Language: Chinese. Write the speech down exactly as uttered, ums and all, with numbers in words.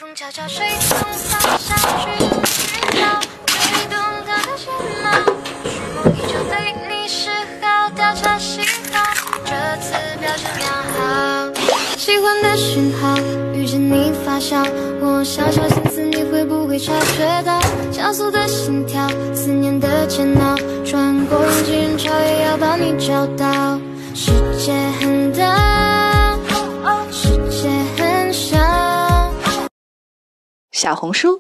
悄悄水中洒下去，寻找吹动它的线毛，许梦依旧对你示好，调查喜好，这次表现良好。喜欢的讯号，遇见你发烧，我小小心思你会不会察觉到？加速的心跳，思念的煎熬，穿过人挤人潮也要把你找到。世界很大，世界很小。 小红书